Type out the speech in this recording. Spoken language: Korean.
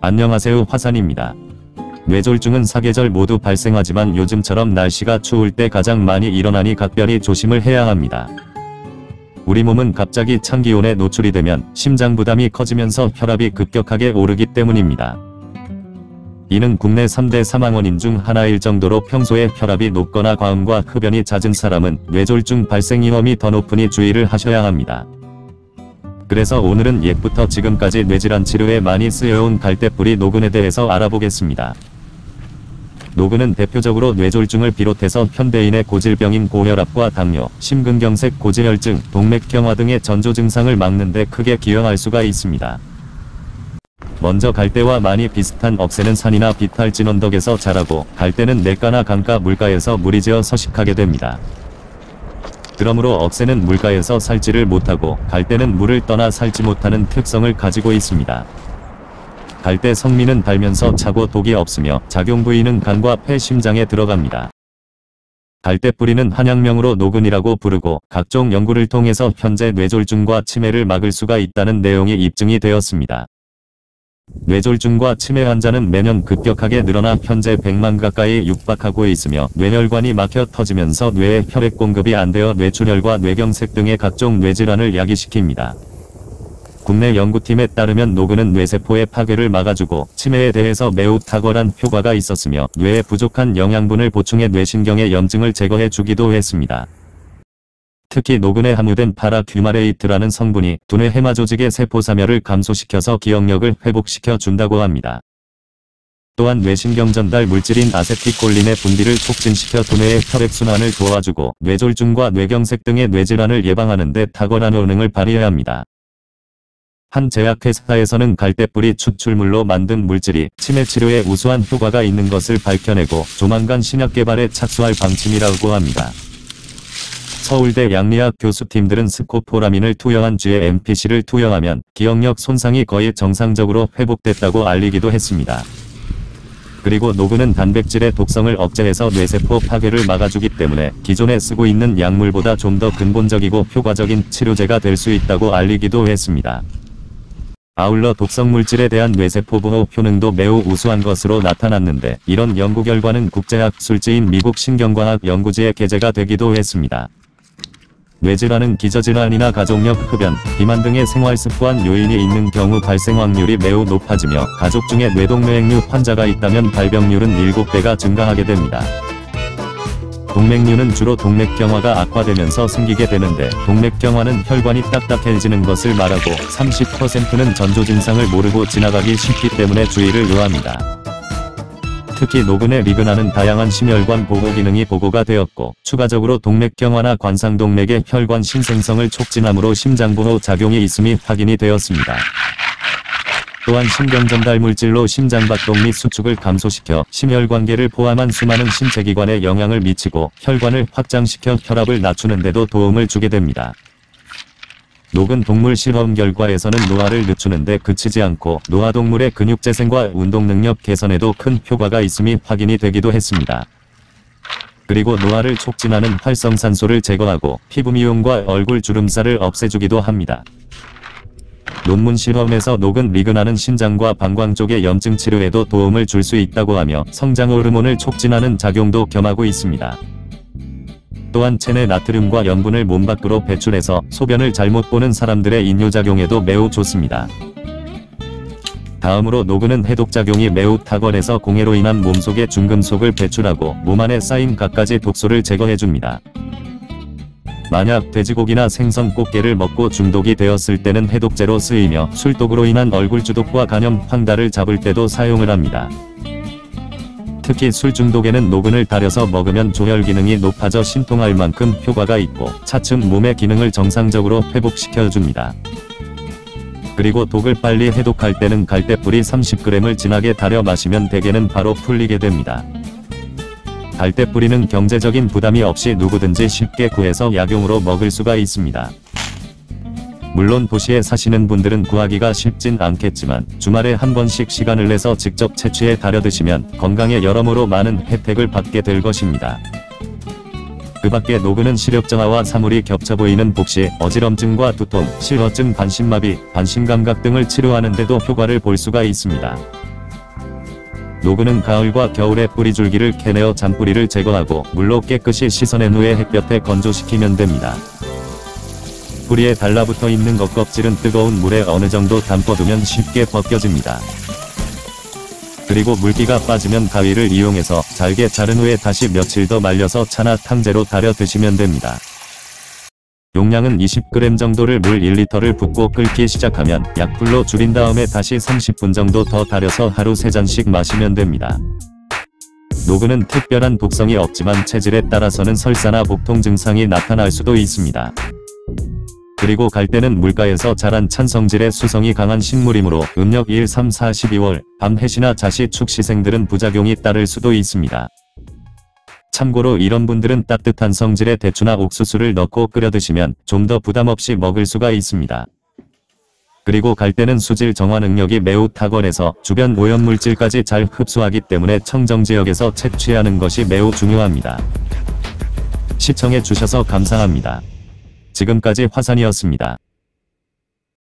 안녕하세요, 화산입니다. 뇌졸중은 사계절 모두 발생하지만 요즘처럼 날씨가 추울 때 가장 많이 일어나니 각별히 조심을 해야 합니다. 우리 몸은 갑자기 찬 기온에 노출이 되면 심장 부담이 커지면서 혈압이 급격하게 오르기 때문입니다. 이는 국내 3대 사망원인 중 하나일 정도로 평소에 혈압이 높거나 과음과 흡연이 잦은 사람은 뇌졸중 발생 위험이 더 높으니 주의를 하셔야 합니다. 그래서 오늘은 옛부터 지금까지 뇌질환 치료에 많이 쓰여온 갈대뿌리 노근에 대해서 알아보겠습니다. 노근은 대표적으로 뇌졸중을 비롯해서 현대인의 고질병인 고혈압과 당뇨, 심근경색, 고지혈증, 동맥경화 등의 전조 증상을 막는 데 크게 기여할 수가 있습니다. 먼저 갈대와 많이 비슷한 억새는 산이나 비탈진 언덕에서 자라고 갈대는 냇가나 강가 물가에서 물이 지어 서식하게 됩니다. 그러므로 억새는 물가에서 살지를 못하고 갈대는 물을 떠나 살지 못하는 특성을 가지고 있습니다. 갈대 성미는 달면서 차고 독이 없으며 작용 부위는 간과 폐, 심장에 들어갑니다. 갈대 뿌리는 한약명으로 노근이라고 부르고 각종 연구를 통해서 현재 뇌졸중과 치매를 막을 수가 있다는 내용이 입증이 되었습니다. 뇌졸중과 치매 환자는 매년 급격하게 늘어나 현재 100만 가까이 육박하고 있으며 뇌혈관이 막혀 터지면서 뇌에 혈액 공급이 안 되어 뇌출혈과 뇌경색 등의 각종 뇌질환을 야기시킵니다. 국내 연구팀에 따르면 노근은 뇌세포의 파괴를 막아주고 치매에 대해서 매우 탁월한 효과가 있었으며 뇌에 부족한 영양분을 보충해 뇌신경의 염증을 제거해 주기도 했습니다. 특히 노근에 함유된 파라큐마레이트라는 성분이 두뇌 해마 조직의 세포 사멸을 감소시켜서 기억력을 회복시켜 준다고 합니다. 또한 뇌신경 전달 물질인 아세틸콜린의 분비를 촉진시켜 두뇌의 혈액순환을 도와주고 뇌졸중과 뇌경색 등의 뇌질환을 예방하는 데 탁월한 효능을 발휘해야 합니다. 한 제약회사에서는 갈대뿌리 추출물로 만든 물질이 치매 치료에 우수한 효과가 있는 것을 밝혀내고 조만간 신약 개발에 착수할 방침이라고 합니다. 서울대 양리학 교수팀들은 스코포라민을 투여한 쥐에 MPC를 투여하면 기억력 손상이 거의 정상적으로 회복됐다고 알리기도 했습니다. 그리고 노근은 단백질의 독성을 억제해서 뇌세포 파괴를 막아주기 때문에 기존에 쓰고 있는 약물보다 좀 더 근본적이고 효과적인 치료제가 될 수 있다고 알리기도 했습니다. 아울러 독성물질에 대한 뇌세포 보호 효능도 매우 우수한 것으로 나타났는데 이런 연구 결과는 국제학 술지인 미국 신경과학 연구지에 게재가 되기도 했습니다. 뇌질환은 기저질환이나 가족력, 흡연, 비만 등의 생활습관 요인이 있는 경우 발생 확률이 매우 높아지며 가족 중에 뇌동맥류 환자가 있다면 발병률은 7배가 증가하게 됩니다. 동맥류는 주로 동맥경화가 악화되면서 생기게 되는데 동맥경화는 혈관이 딱딱해지는 것을 말하고 30%는 전조 증상을 모르고 지나가기 쉽기 때문에 주의를 요합니다. 특히 노근의 리그나는 다양한 심혈관 보호 기능이 보고가 되었고 추가적으로 동맥경화나 관상동맥의 혈관 신생성을 촉진함으로 심장보호 작용이 있음이 확인이 되었습니다. 또한 신경전달물질로 심장박동 및 수축을 감소시켜 심혈관계를 포함한 수많은 신체기관에 영향을 미치고 혈관을 확장시켜 혈압을 낮추는 데도 도움을 주게 됩니다. 노근 동물 실험 결과에서는 노화를 늦추는 데 그치지 않고 노화동물의 근육재생과 운동능력 개선에도 큰 효과가 있음이 확인이 되기도 했습니다. 그리고 노화를 촉진하는 활성산소를 제거하고 피부 미용과 얼굴 주름살을 없애주기도 합니다. 논문 실험에서 노근 리그나는 신장과 방광 쪽의 염증 치료에도 도움을 줄 수 있다고 하며 성장 호르몬을 촉진하는 작용도 겸하고 있습니다. 또한 체내 나트륨과 염분을 몸 밖으로 배출해서 소변을 잘못 보는 사람들의 인뇨작용에도 매우 좋습니다. 다음으로 노근은 해독작용이 매우 탁월해서 공해로 인한 몸속의 중금속을 배출하고 몸 안에 쌓인 갖가지 독소를 제거해줍니다. 만약 돼지고기나 생선 꽃게를 먹고 중독이 되었을 때는 해독제로 쓰이며 술독으로 인한 얼굴주독과 간염, 황달을 잡을 때도 사용을 합니다. 특히 술 중독에는 노근을 달여서 먹으면 조혈 기능이 높아져 신통할 만큼 효과가 있고 차츰 몸의 기능을 정상적으로 회복시켜줍니다. 그리고 독을 빨리 해독할 때는 갈대뿌리 30g을 진하게 달여 마시면 대개는 바로 풀리게 됩니다. 갈대뿌리는 경제적인 부담이 없이 누구든지 쉽게 구해서 약용으로 먹을 수가 있습니다. 물론 도시에 사시는 분들은 구하기가 쉽진 않겠지만 주말에 한 번씩 시간을 내서 직접 채취해 달여 드시면 건강에 여러모로 많은 혜택을 받게 될 것입니다. 그 밖에 노근은 시력저하와 사물이 겹쳐 보이는 복시, 어지럼증과 두통, 실어증, 반신마비, 반신감각 등을 치료하는 데도 효과를 볼 수가 있습니다. 노그는 가을과 겨울에 뿌리줄기를 캐내어 잔뿌리를 제거하고 물로 깨끗이 씻어낸 후에 햇볕에 건조시키면 됩니다. 뿌리에 달라붙어 있는 겉껍질은 뜨거운 물에 어느 정도 담궈두면 쉽게 벗겨집니다. 그리고 물기가 빠지면 가위를 이용해서 잘게 자른 후에 다시 며칠 더 말려서 차나 탕제로 달여 드시면 됩니다. 용량은 20g 정도를 물 1리터를 붓고 끓기 시작하면 약불로 줄인 다음에 다시 30분 정도 더 달여서 하루 3잔씩 마시면 됩니다. 노그는 특별한 독성이 없지만 체질에 따라서는 설사나 복통 증상이 나타날 수도 있습니다. 그리고 갈대는 물가에서 자란 찬 성질의 수성이 강한 식물이므로 음력 1, 3, 4, 12월 밤 해시나 자시 축시생들은 부작용이 따를 수도 있습니다. 참고로 이런 분들은 따뜻한 성질의 대추나 옥수수를 넣고 끓여 드시면 좀 더 부담없이 먹을 수가 있습니다. 그리고 갈대는 수질 정화 능력이 매우 탁월해서 주변 오염물질까지 잘 흡수하기 때문에 청정지역에서 채취하는 것이 매우 중요합니다. 시청해 주셔서 감사합니다. 지금까지 화산이었습니다.